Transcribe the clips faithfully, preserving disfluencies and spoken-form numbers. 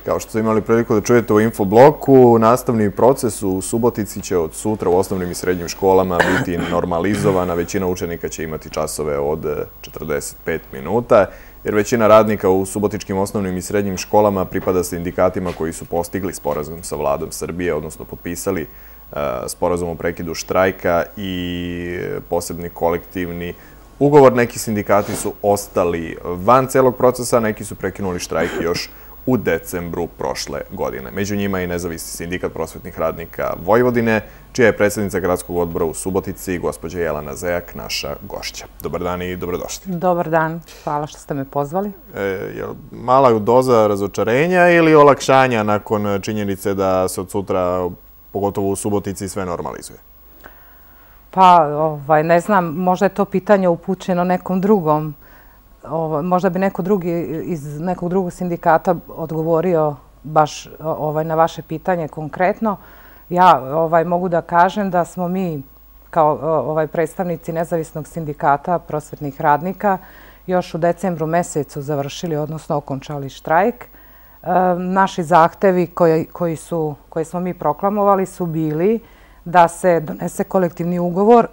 Kao što ste imali priliku da čujete u infobloku, nastavni proces u Subotici će od sutra u osnovnim i srednjim školama biti normalizovana. Većina učenika će imati časove od četrdeset pet minuta, jer većina radnika u subotičkim osnovnim i srednjim školama pripada sindikatima koji su postigli sporazum sa vladom Srbije, odnosno potpisali sporazum o prekidu štrajka i posebni kolektivni ugovor. Neki sindikati su ostali van celog procesa, neki su prekinuli štrajk još u decembru prošle godine. Među njima i Nezavisni sindikat prosvetnih radnika Vojvodine, čija je predsjednica gradskog odbora u Subotici, gospođa Jelena Zejak, naša gošća. Dobar dan i dobrodošli. Dobar dan, hvala što ste me pozvali. Je li mala doza razočarenja ili olakšanja nakon činjenice da se od sutra, pogotovo u Subotici, sve normalizuje? Pa, ne znam, možda je to pitanje upućeno nekom drugom. Možda bi neko drugi iz nekog drugog sindikata odgovorio baš na vaše pitanje konkretno. Ja mogu da kažem da smo mi kao predstavnici Nezavisnog sindikata prosvetnih radnika još u decembru mesecu završili, odnosno okončali štrajk. Naši zahtevi koje smo mi proklamovali su bili da se donese kolektivni ugovor,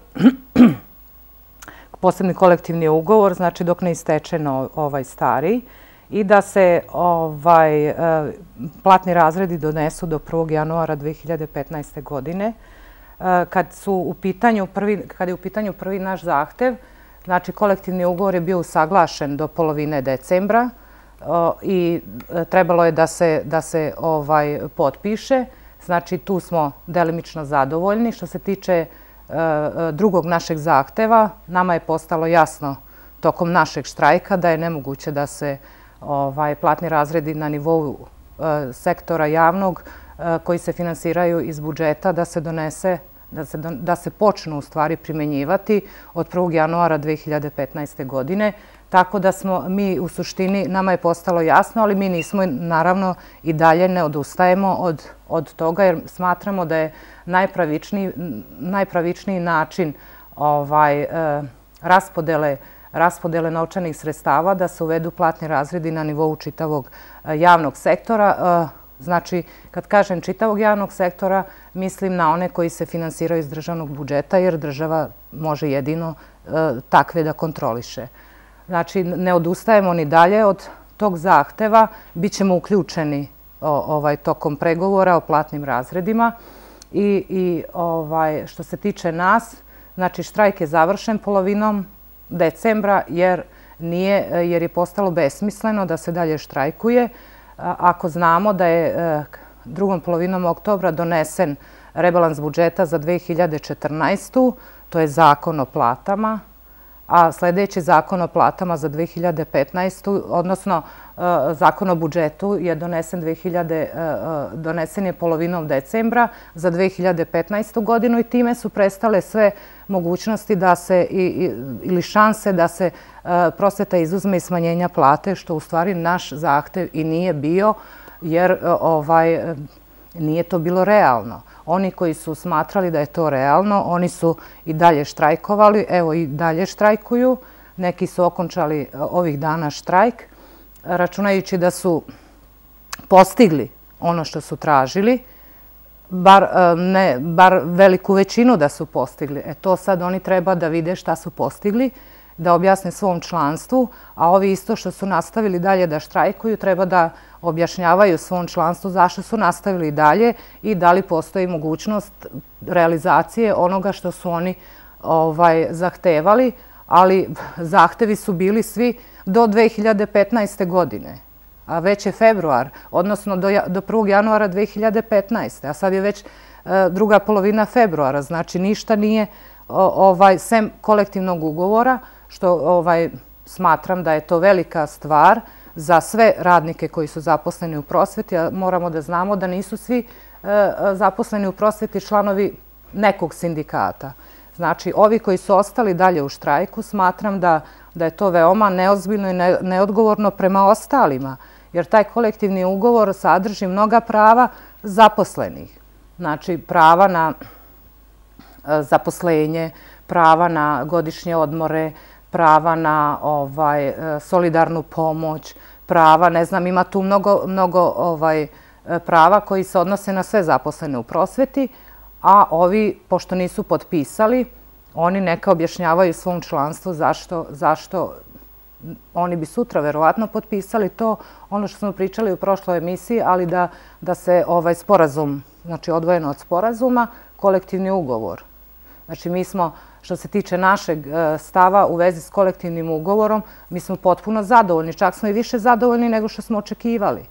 posebni kolektivni ugovor, znači dok ne isteče ovaj stari, i da se platni razredi donesu do prvog januara dve hiljade petnaeste. godine. Kad je u pitanju prvi naš zahtev, znači kolektivni ugovor je bio usaglašen do polovine decembra i trebalo je da se potpiše. Znači tu smo delimično zadovoljni. Što se tiče drugog našeg zahteva, nama je postalo jasno tokom našeg štrajka da je nemoguće da se platni razredi na nivou sektora javnog koji se finansiraju iz budžeta da se donese, da se počnu u stvari primenjivati od prvog januara dve hiljade petnaeste. godine. Tako da smo mi u suštini, nama je postalo jasno, ali mi nismo, naravno, i dalje ne odustajemo od toga, jer smatramo da je najpravičniji način raspodele novčanih sredstava da se uvedu platni razredi na nivou čitavog javnog sektora. Znači, kad kažem čitavog javnog sektora, mislim na one koji se finansiraju iz državnog budžeta, jer država može jedino takve da kontroliše. Znači, ne odustajemo ni dalje od tog zahteva. Bićemo uključeni tokom pregovora o platnim razredima. I što se tiče nas, znači, štrajk je završen polovinom decembra jer je postalo besmisleno da se dalje štrajkuje. Ako znamo da je drugom polovinom oktobra donesen rebalans budžeta za dve hiljade četrnaestu. To je Zakon o platama, a sljedeći Zakon o platama za dve hiljade petnaestu. odnosno Zakon o budžetu je donesen donesen je polovinom decembra za dve hiljade petnaestu. godinu i time su prestale sve mogućnosti da se ili šanse da se prosveta izuzme iz smanjenja plate, što u stvari naš zahtev i nije bio, jer nije to bilo realno. Oni koji su smatrali da je to realno, oni su i dalje štrajkovali, evo i dalje štrajkuju. Neki su okončali ovih dana štrajk, računajući da su postigli ono što su tražili, bar veliku većinu da su postigli. E to sad oni treba da vide šta su postigli, da objasne svom članstvu, a ovi isto što su nastavili dalje da štrajkuju treba da objašnjavaju svom članstvu zašto su nastavili dalje i da li postoji mogućnost realizacije onoga što su oni zahtevali, ali zahtevi su bili svi do dve hiljade petnaeste. godine, a već je februar, odnosno do prvog januara dve hiljade petnaeste. a sad je već druga polovina februara, znači ništa nije sem kolektivnog ugovora, što smatram da je to velika stvar za sve radnike koji su zaposleni u prosveti, a moramo da znamo da nisu svi zaposleni u prosveti članovi nekog sindikata. Znači, ovi koji su ostali dalje u štrajku, smatram da je to veoma neozbiljno i neodgovorno prema ostalima, jer taj kolektivni ugovor sadrži mnoga prava zaposlenih. Znači, prava na zaposlenje, prava na godišnje odmore, prava na solidarnu pomoć, prava, ne znam, ima tu mnogo, mnogo ovaj, prava koji se odnose na sve zaposlene u prosveti, a ovi, pošto nisu potpisali, oni neka objašnjavaju svom članstvu zašto, zašto oni bi sutra verovatno potpisali to, ono što smo pričali u prošloj emisiji, ali da, da se ovaj sporazum, znači odvojeno od sporazuma, kolektivni ugovor. Znači mi smo, što se tiče našeg stava u vezi s kolektivnim ugovorom, mi smo potpuno zadovoljni, čak smo i više zadovoljni nego što smo očekivali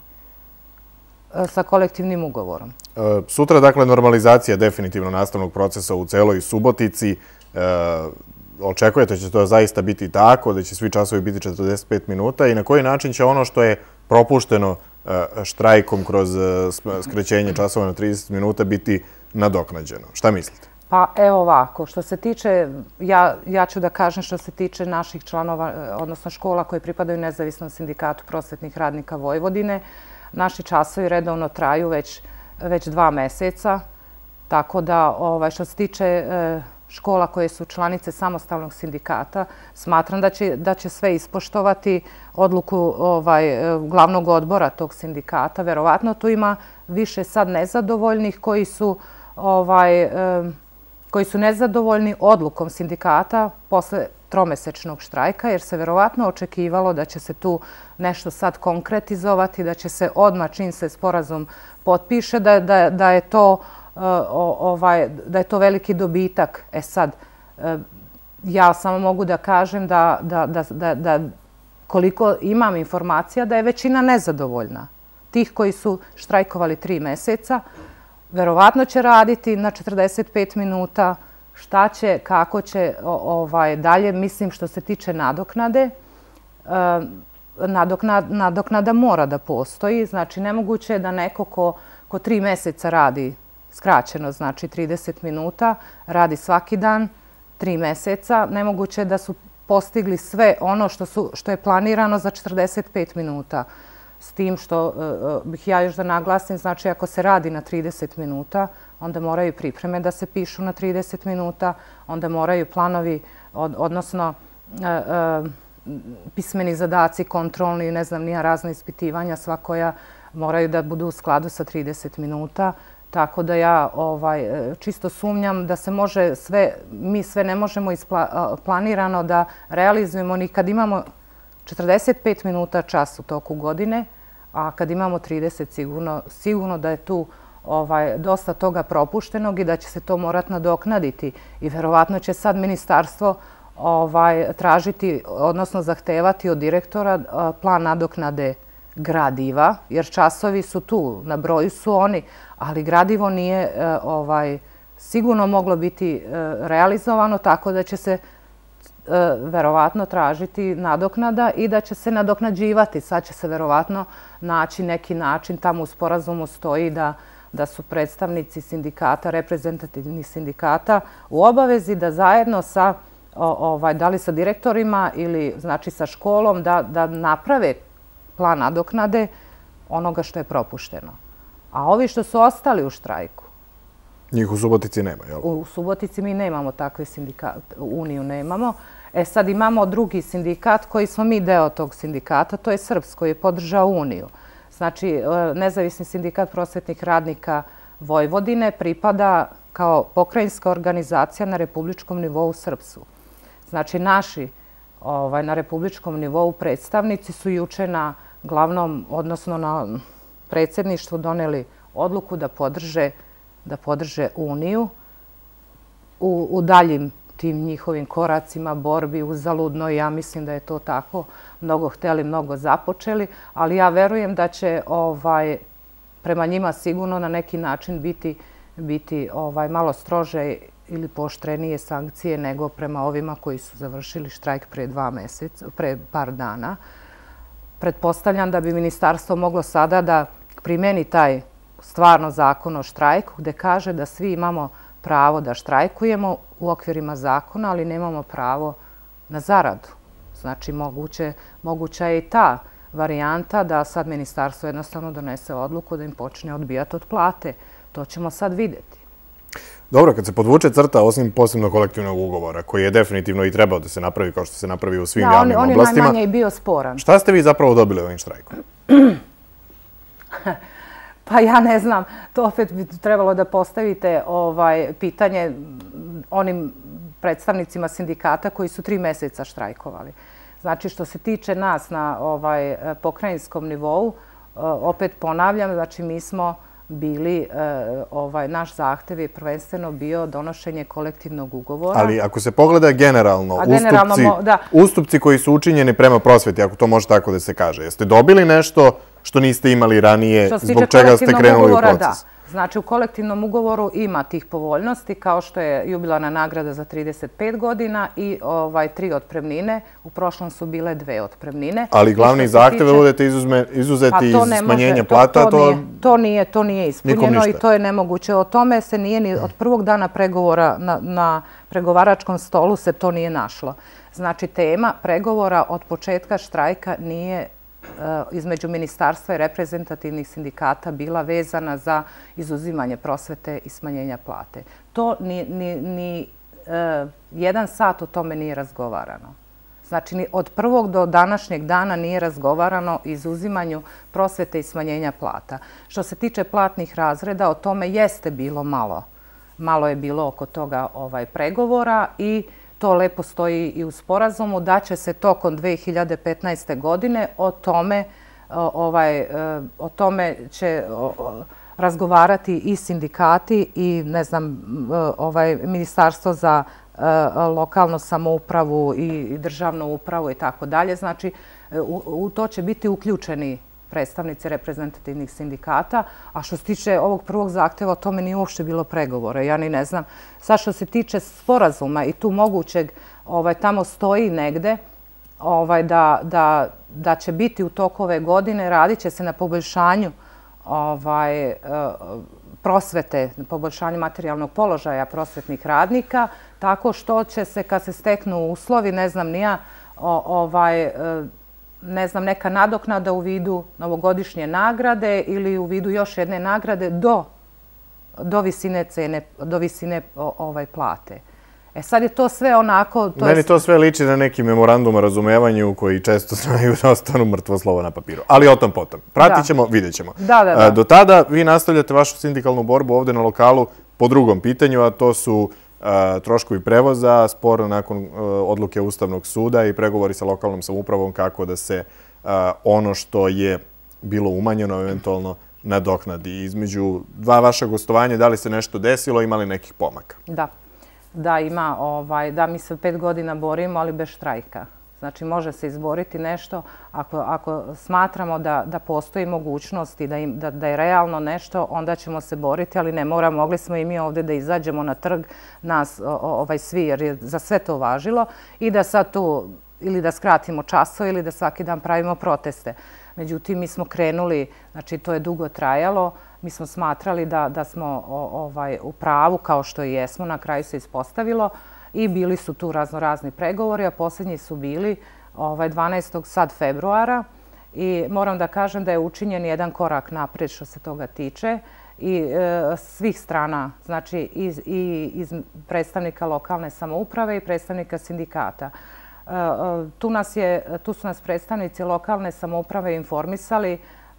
sa kolektivnim ugovorom. Sutra, dakle, normalizacija definitivno nastavnog procesa u celoj Subotici. Očekujete da će to zaista biti tako, da će svi časovi biti četrdeset pet minuta i na koji način će ono što je propušteno štrajkom kroz skraćenje časova na trideset minuta biti nadoknađeno? Šta mislite? Pa evo ovako, što se tiče, ja, ja ću da kažem što se tiče naših članova, odnosno škola koje pripadaju Nezavisnom sindikatu prosvetnih radnika Vojvodine, naši časovi redovno traju već, već dva meseca, tako da ovaj, što se tiče e, škola koje su članice samostalnog sindikata, smatram da će, da će sve ispoštovati odluku ovaj, glavnog odbora tog sindikata. Verovatno tu ima više sad nezadovoljnih koji su, ovaj, e, koji su nezadovoljni odlukom sindikata posle tromesečnog štrajka, jer se verovatno očekivalo da će se tu nešto sad konkretizovati, da će se odmah čim se sporazum potpiše, da, da, da, je to, uh, ovaj, da je to veliki dobitak. E sad, uh, ja samo mogu da kažem da, da, da, da, da koliko imam informacija da je većina nezadovoljna. Tih koji su štrajkovali tri meseca, verovatno će raditi na četrdeset pet minuta, šta će, kako će ovaj, dalje. Mislim što se tiče nadoknade, nadoknada, nadoknada mora da postoji. Znači, nemoguće je da neko ko, ko tri meseca radi skraćeno, znači trideset minuta, radi svaki dan, tri meseca. Nemoguće je da su postigli sve ono što, su, što je planirano za četrdeset pet minuta. S tim što uh, bih ja još da naglasim, znači ako se radi na trideset minuta, onda moraju pripreme da se pišu na trideset minuta, onda moraju planovi, od, odnosno uh, uh, pismeni zadaci, kontrolni, ne znam, nija razna ispitivanja, sva koja moraju da budu u skladu sa trideset minuta. Tako da ja ovaj, čisto sumnjam da se može sve, mi sve ne možemo ispla, planirano da realizujemo ni kad imamo četrdeset pet minuta čas u toku godine, a kad imamo trideset sigurno, sigurno da je tu ovaj, dosta toga propuštenog i da će se to morati nadoknaditi. I verovatno će sad ministarstvo ovaj, tražiti, odnosno zahtevati od direktora plan nadoknade gradiva, jer časovi su tu, na broju su oni, ali gradivo nije ovaj, sigurno moglo biti realizovano, tako da će se verovatno tražiti nadoknada i da će se nadoknađivati. Sad će se verovatno naći neki način, tamo u sporazumu stoji da, da su predstavnici sindikata, reprezentativnih sindikata u obavezi da zajedno sa, ovaj, da li sa direktorima ili znači sa školom, da, da naprave plan nadoknade onoga što je propušteno. A ovi što su ostali u štrajku, njih u Subotici nema, jel? U Subotici mi nemamo takve sindikate, Uniju nemamo. E sad imamo drugi sindikat koji smo mi deo tog sindikata, to je Srpsko, koji je podržao Uniju. Znači, Nezavisni sindikat prosvetnih radnika Vojvodine pripada kao pokrajinska organizacija na republičkom nivou Srpsu. Znači, naši ovaj, na republičkom nivou predstavnici su juče na glavnom, odnosno na predsjedništvu doneli odluku da podrže da podrže Uniju u, u daljim tim njihovim koracima, borbi, uzaludno. Ja mislim da je to tako. Mnogo hteli, mnogo započeli, ali ja verujem da će ovaj, prema njima sigurno na neki način biti, biti ovaj, malo strože ili pooštrenije sankcije nego prema ovima koji su završili štrajk pre dva meseca, pre par dana. Pretpostavljam da bi ministarstvo moglo sada da primeni taj stvarno zakon o štrajku, gde kaže da svi imamo pravo da štrajkujemo u okvirima zakona, ali nemamo pravo na zaradu. Znači, moguće, moguća je i ta varijanta da sad ministarstvo jednostavno donese odluku da im počne odbijati od plate. To ćemo sad vidjeti. Dobro, kad se podvuče crta, osim posebno kolektivnog ugovora, koji je definitivno i trebao da se napravi kao što se napravi u svim javnim oblastima. Da, on je najmanje i bio sporan. Šta ste vi zapravo dobili ovim štrajkom? Pa ja ne znam, to opet bi trebalo da postavite pitanje onim predstavnicima sindikata koji su tri meseca štrajkovali. Znači, što se tiče nas na pokrajinskom nivou, opet ponavljam, znači mi smo bili, naš zahtev je prvenstveno bio donošenje kolektivnog ugovora. Ali ako se pogleda generalno, ustupci koji su učinjeni prema prosveti, ako to može tako da se kaže, jeste dobili nešto što niste imali ranije, zbog čega ste krenuli u proces? Znači, u kolektivnom ugovoru ima tih povoljnosti, kao što je jubilarna nagrada za trideset pet godina i tri otpremnine. U prošlom su bile dve otpremnine. Ali glavni zahtev da budete izuzeti iz smanjenja plata, to... To nije ispunjeno i to je nemoguće. O tome se nije ni od prvog dana pregovora na pregovaračkom stolu se to nije našlo. Znači, tema pregovora od početka štrajka nije između ministarstva i reprezentativnih sindikata bila vezana za izuzimanje prosvete i smanjenja plate. To ni jedan sat o tome nije razgovarano. Znači, od prvog do današnjeg dana nije razgovarano o izuzimanju prosvete i smanjenja plata. Što se tiče platnih razreda, o tome jeste bilo malo. Malo je bilo oko toga pregovora i to lepo stoji i u sporazumu da će se tokom dve hiljade petnaeste. godine o tome o tome će razgovarati i sindikati i, ne znam, Ministarstvo za lokalnu samoupravu i državnu upravu i tako dalje. Znači, u to će biti uključeni predstavnici reprezentativnih sindikata, a što se tiče ovog prvog zahteva, o tome nije uopšte bilo pregovora. Ja ni ne znam. Sad što se tiče sporazuma i tu mogućeg, tamo stoji negde da će biti u toku ove godine, radit će se na poboljšanju prosvete, na poboljšanju materijalnog položaja prosvetnih radnika, tako što će se, kad se steknu uslovi, ne znam, nija, ne znam, neka nadoknada u vidu novogodišnje nagrade ili u vidu još jedne nagrade do visine cene, do visine plate. E sad je to sve onako... Meni to sve liči na neki memorandum o razumevanju koji često znaju da ostanu mrtvo slovo na papiru. Ali o tom potom. Pratit ćemo, vidjet ćemo. Do tada vi nastavljate vašu sindikalnu borbu ovde na lokalu po drugom pitanju, a to su troškovi prevoza, spor nakon odluke Ustavnog suda i pregovori sa lokalnom samoupravom kako da se ono što je bilo umanjeno eventualno nadoknadi. Između dva vaša gostovanja, da li se nešto desilo, ima li nekih pomaka? Da. Da, ima. Da, mi se pet godina borimo, ali bez štrajka. Znači, može se izboriti nešto ako smatramo da postoji mogućnost i da je realno nešto, onda ćemo se boriti, ali ne mora. Mogli smo i mi ovde da izađemo na trg, nas svi, jer je za sve to važilo, i da sad tu ili da skratimo časove ili da svaki dan pravimo proteste. Međutim, mi smo krenuli, znači to je dugo trajalo, mi smo smatrali da smo u pravu, kao što i jesmo, na kraju se ispostavilo, i bili su tu raznorazni pregovori, a posljednji su bili dvanaestog sad februara i moram da kažem da je učinjen jedan korak napred što se toga tiče i svih strana, znači i iz predstavnika lokalne samouprave i predstavnika sindikata. Tu su nas predstavnici lokalne samouprave informisali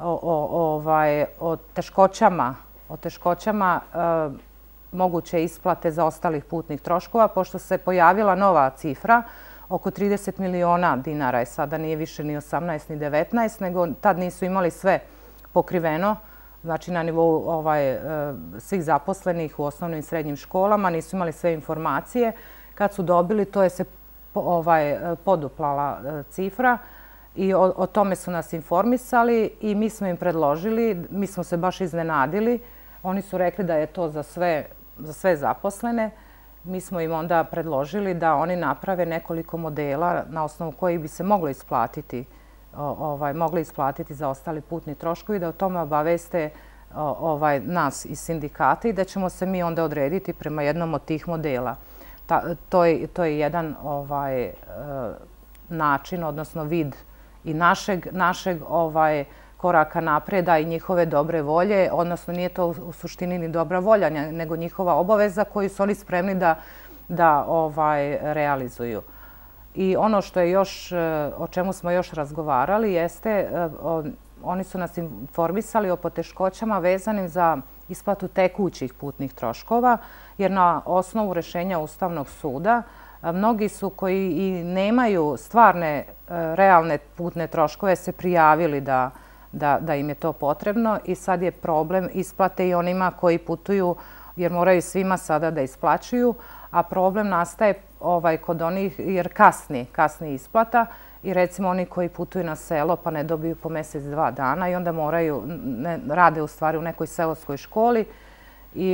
o teškoćama, o teškoćama moguće isplate za ostalih putnih troškova, pošto se pojavila nova cifra, oko trideset miliona dinara, sada nije više ni osamnaest ni devetnaest, nego tad nisu imali sve pokriveno, znači na nivou svih zaposlenih u osnovnim i srednjim školama, nisu imali sve informacije. Kad su dobili, to je se poduplala cifra i o tome su nas informisali i mi smo im predložili, mi smo se baš iznenadili, oni su rekli da je to za sve za sve zaposlene. Mi smo im onda predložili da oni naprave nekoliko modela na osnovu kojih bi se moglo isplatiti mogli isplatiti za ostali putni troškovi, da o tome obaveste nas iz sindikata i da ćemo se mi onda odrediti prema jednom od tih modela. To je jedan način, odnosno vid i našeg koraka napreda i njihove dobre volje, odnosno nije to u suštini ni dobra volja, nego njihova obaveza koju su oni spremni da realizuju. I ono što je još, o čemu smo još razgovarali jeste, oni su nas informisali o poteškoćama vezanim za isplatu tekućih putnih troškova, jer na osnovu rješenja Ustavnog suda mnogi su koji i nemaju stvarne, realne putne troškove se prijavili da im je to potrebno i sad je problem isplate i onima koji putuju, jer moraju svima sada da isplaćuju, a problem nastaje kod onih jer kasni, kasni isplata i recimo oni koji putuju na selo pa ne dobiju po mjesec, dva dana i onda moraju, rade u stvari u nekoj seoskoj školi i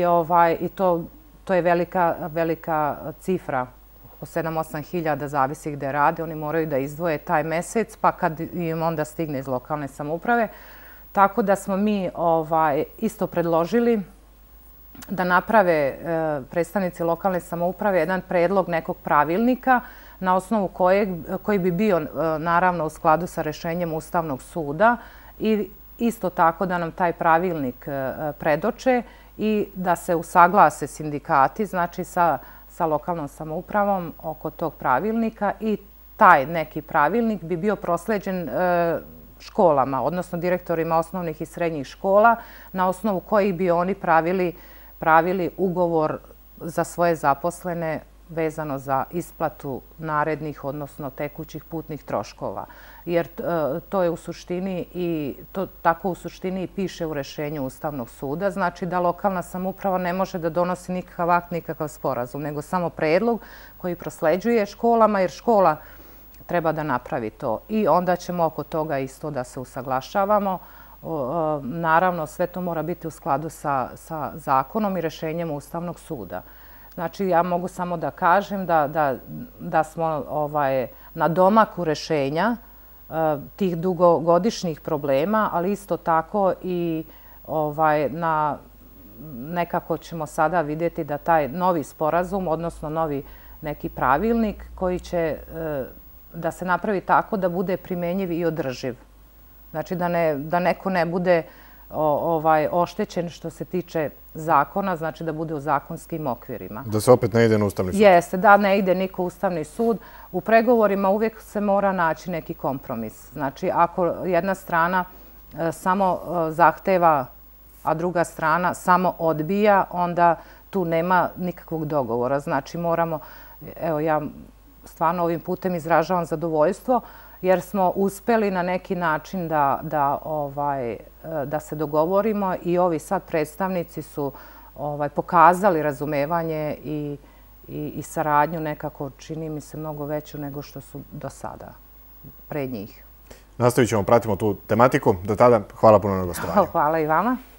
to je velika cifra, po sedam osam hiljada, zavisi gde rade, oni moraju da izdvoje taj mjesec pa kad im onda stigne iz lokalne samouprave. Tako da smo mi isto predložili da naprave predstavnici lokalne samouprave jedan predlog nekog pravilnika na osnovu koji bi bio naravno u skladu sa rješenjem Ustavnog suda i isto tako da nam taj pravilnik predoče i da se usaglase sindikati, znači sa sa lokalnom samoupravom oko tog pravilnika i taj neki pravilnik bi bio prosleđen školama, odnosno direktorima osnovnih i srednjih škola, na osnovu kojih bi oni pravili ugovor za svoje zaposlene vezano za isplatu narednih, odnosno tekućih putnih troškova. Jer to je u suštini i tako u suštini i piše u rješenju Ustavnog suda. Znači da lokalna samouprava ne može da donosi nikakav akt, nikakav sporazum, nego samo predlog koji prosleđuje školama, jer škola treba da napravi to. I onda ćemo oko toga isto da se usaglašavamo. Naravno, sve to mora biti u skladu sa zakonom i rješenjem Ustavnog suda. Znači, ja mogu samo da kažem da smo na domaku rješenja tih dugogodišnjih problema, ali isto tako i nekako ćemo sada vidjeti da taj novi sporazum, odnosno novi neki pravilnik koji će da se napravi tako da bude primenjiv i održiv. Znači, da neko ne bude oštećen što se tiče zakona, znači da bude u zakonskim okvirima. Da se opet ne ide na Ustavni sud? Jeste, da ne ide niko u Ustavni sud. U pregovorima uvijek se mora naći neki kompromis. Znači, ako jedna strana samo zahteva, a druga strana samo odbija, onda tu nema nikakvog dogovora. Znači, moramo, evo ja stvarno ovim putem izražavam zadovoljstvo, jer smo uspeli na neki način da se dogovorimo i ovi sad predstavnici su pokazali razumevanje i saradnju nekako, čini mi se, mnogo veću nego što su do sada pred njih. Nastavit ćemo, pratimo tu tematiku. Do tada, hvala puno na gostovanju. Hvala i vama.